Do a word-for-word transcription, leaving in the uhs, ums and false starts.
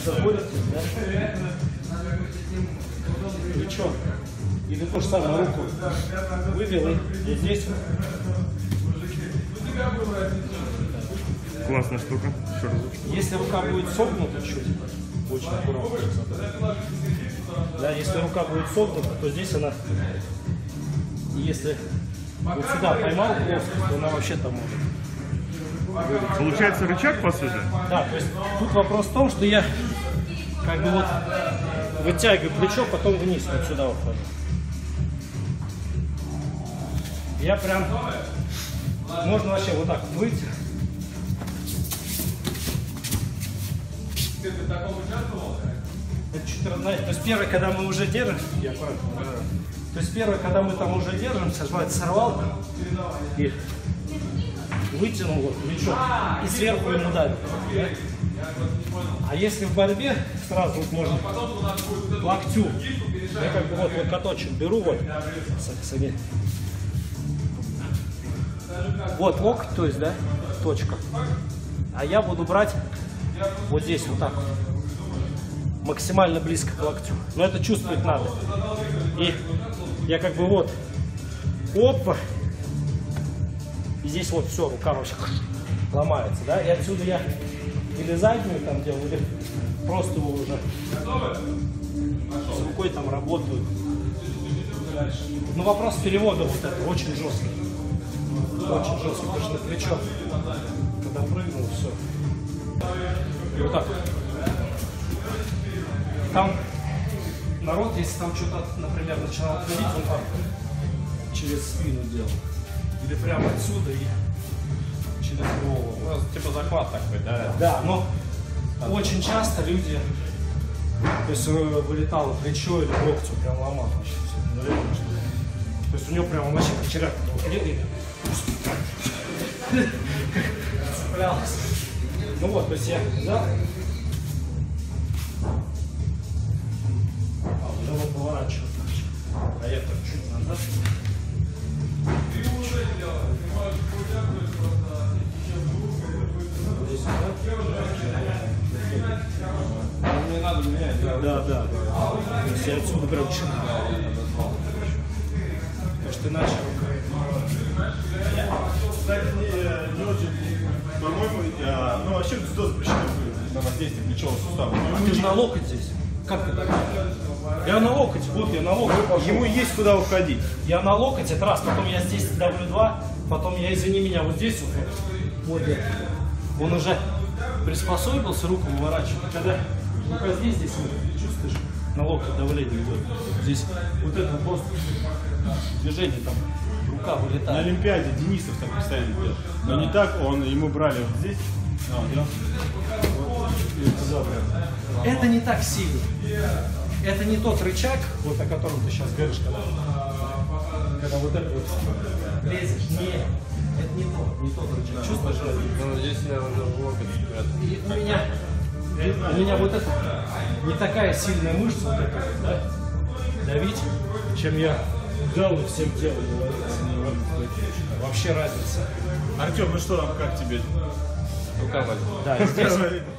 заходит, да? Плечо. Или то же самое, руку вывел и здесь. Классная штука. Еще разок. Если рука будет согнута чуть, очень аккуратно. Да, если рука будет согнута, то здесь она, если вот сюда поймал плоскость, то она вообще там может. Получается рычаг, по сути? Да, то есть тут вопрос в том, что я как бы вот вытягиваю плечо, потом вниз, вот сюда уходит. Я прям, можно вообще вот так вот выйти. Это чуть разное. То есть первое, когда мы уже держим, я правильно, то есть первое, когда мы там уже держим, сорвал и вытянул вот плечо и сверху ему давит. Да? А если в борьбе, сразу вот можно локтю, я как бы вот, вот каточек беру, вот, сами. Вот локоть, то есть, да, точка. А я буду брать вот здесь вот так вот, максимально близко к локтю. Но это чувствовать надо. И я как бы вот, опа, и здесь вот все, рука вообще ломается, да, и отсюда я или заднюю там делаю, или просто его уже с рукой там работаю. Но вопрос перевода вот это очень жесткий. Очень жестко, даже на плечо. Когда прыгнул, все. И вот так вот. Там народ, если там что-то, например, начинал отходить, он там через спину делал. Или прямо отсюда и через голову. Ну, типа захват такой, да? Да, но очень часто люди, то есть вылетало плечо или локтю, прям ломал вообще все. То есть у него прям вообще вчера цеплялся. Ну вот, то есть я взял, а уже вот поворачиваю. А я так чуть назад. Не надо менять, да? Да, да, да. То есть я отсюда прям чуть. Потому что иначе кстати, не, не очень, по-моему, ну вообще дзюдо запрещено на воздействие плечевого сустава. а ты же на локоть здесь. Как это? Я на локоть, вот я на локоть пошел. Ему есть куда уходить. Я на локоть, это раз, потом я здесь дабл ю два, потом я, извини меня, вот здесь вот, вот, вот он уже приспособился, руку выворачивает. Когда рука здесь, здесь вот, чувствуешь, на локоть давление идет. Здесь вот это просто движение там, рука На вылетает. Олимпиаде Денисов так постоянно делал. Но не так, он ему брали вот здесь. А, да. Вот, и туда прям. Это не так сильно. Это не тот рычаг, вот о котором ты сейчас говоришь, когда, когда вот это вот лезешь. Нет, это не тот, не тот рычаг. Чувствуешь? Ну, здесь я уже в локоть. И у меня, у меня вот это не такая сильная мышца, вот эта, да, давить, чем я дал и всем телом говорится. Вообще разница. Артем, ну что там, как тебе? Рука болит. Да, и здесь